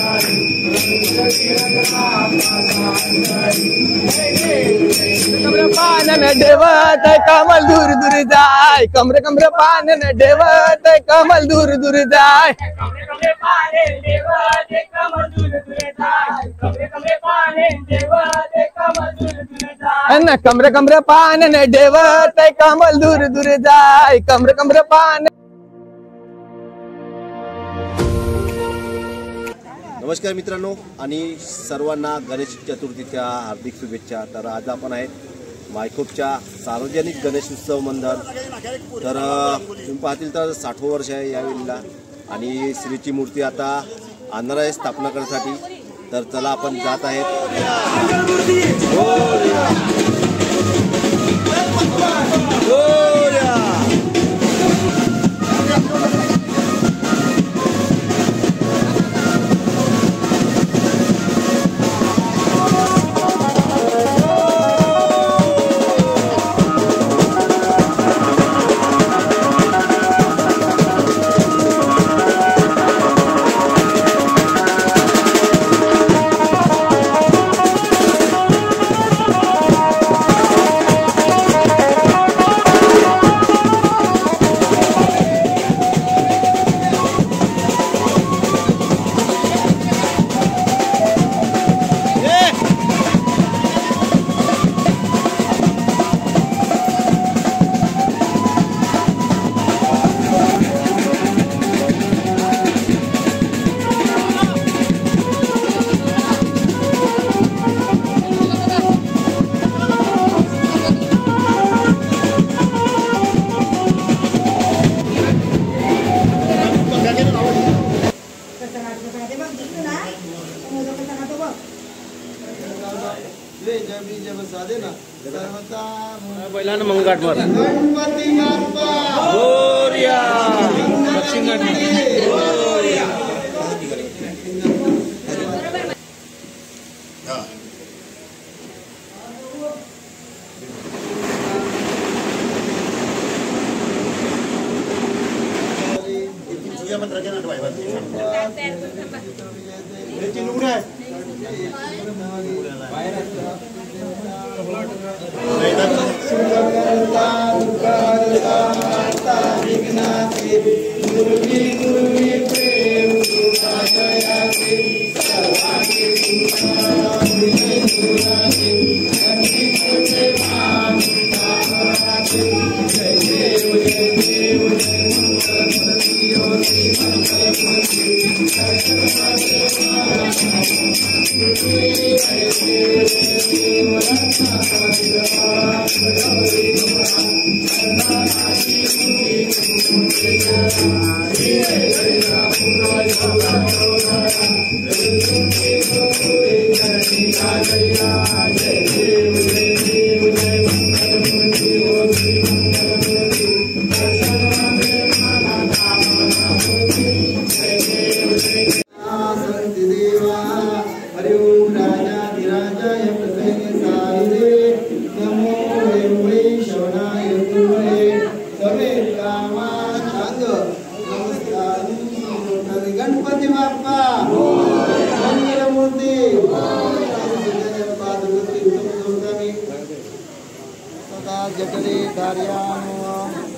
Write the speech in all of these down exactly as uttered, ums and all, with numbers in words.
कमरे पान डेवत कमल दूर दूर जाय कमरे कमरे पान डेवत कमल दूर दूर जाय कमरे कमरे पान डेवत कमल दूर दूर जाय कमरे कमरे पान डेवत कमल दूर दूर जाय न कमरे कमरे पान डेवत कमल दूर दूर जाय कमरे कमरे पान। नमस्कार मित्रांनो आणि सर्वांना गणेश चतुर्थीच्या हार्दिक शुभेच्छा। तर आज आपण आहे मायखोपच्या सार्वजनिक गणेश उत्सव मंडळ। तर तुम्ही पाहतील तर साठ वर्ष आहे यावेळेला आणि श्रीची मूर्ती आता आणणार आहे स्थापना करण्यासाठी। तर चला आपण जात आहेत। बैलानं मग गाठ मार गणपती बाप्पा मोरया दक्षिण गाठ मोरया। गणपती बाप्पा मंगलमूर्ती सदा जगदे धार्यानो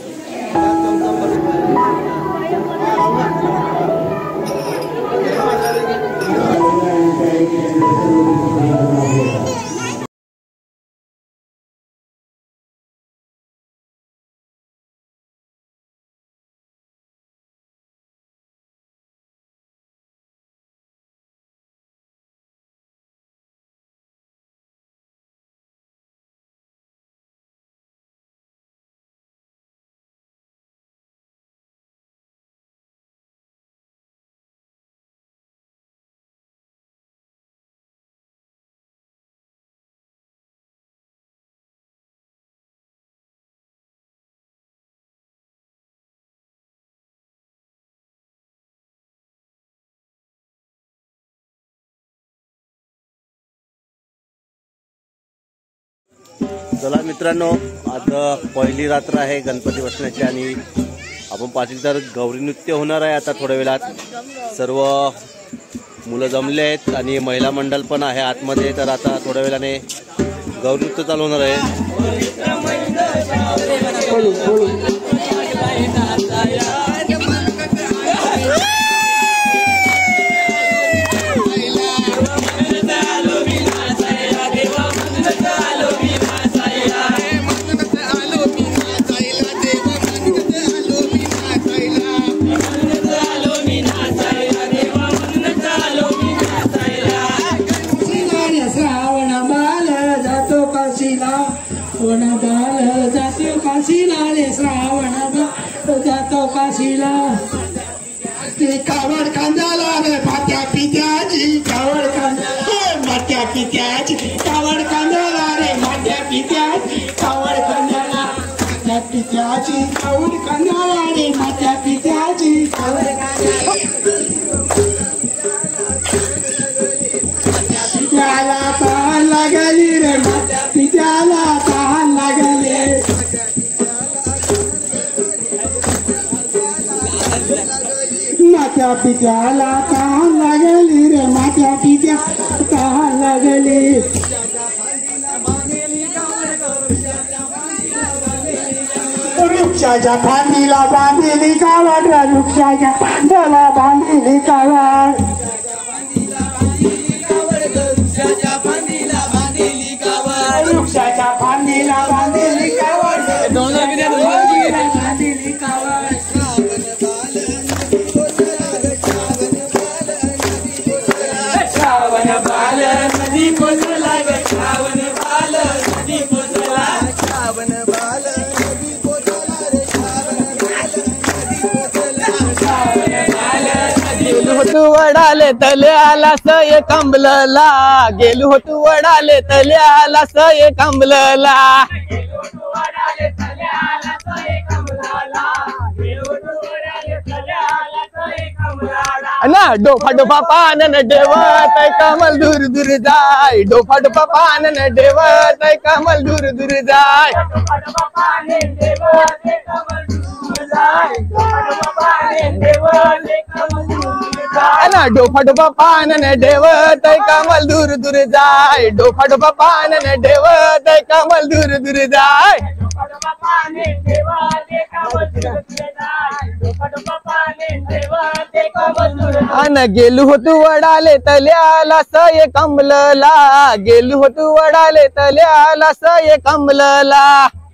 चला मित्रांनो, आज पहिली रात्र आहे गणपती बसण्याची आणि आपण पाहतील तर गौरी नृत्य होणार आहे आता थोड्या वेळात। सर्व मुलं जमले आहेत आणि महिला मंडळ पण आहे आतमध्ये. तर आता थोड्या वेळाने गौरी नृत्य चालू होणार आहे. कावड कांदाला रे मात्या पित्याची कावड कांदा मात्या पित्याची कावड कांदाला रे मात्या पित्याची कावड कांदाला मात्या पित्याची कावड कांदाला रे मात्या पित्याची कावड पित्याला तहान लागली रे मात्या पित्याला तहान लागली. मात्या पित्याला तहान लागली रे मात्या पित्या तहान लागली. वृक्षाच्या फांदीला बांधली कावड वृक्षाच्या फांदीला बांधली कावड वृक्षाच्या फांदीला बांधली कावड बांधली कावड. श्रावण बाल नदी कोसला ग श्रावण बाल नदी कोसला श्रावण बाल नदी कोसला रे श्रावण बाल नदी गेलो होतो वडाले तल्याला सय कंबलला गेलो होतो वडाले तल्याला सय कंबलला ना डोफा डोफा पानन डेवत कमल दूर दूर जाय डोफा डोफा पानन डेवत कमल दूर दूर जाय ना डोफा डोफा पानन डेवत कमल दूर दूर जाय डोफा डोफा पानन डेवत कमल दूर दूर जाय अन गेलू होतो वडाले तल्याला सय कंबलला गेलू होतो वडाले तल्याला सय कंबलला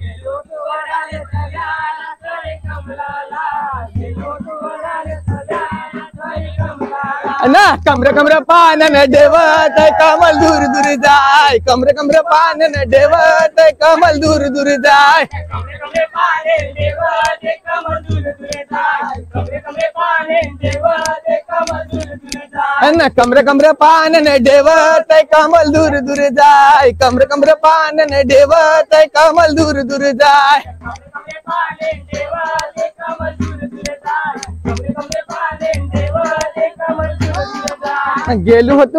ना कमर कमर पानन डेवत कमल दूर दूर जाय कमर कमर पानन डेवत कमल दूर दूर जाय न कमर कमर पानन डेवत कमल दूर दूर जाय कमर कमर पानन डेवत कमल दूर दूर जाय गेलू होतो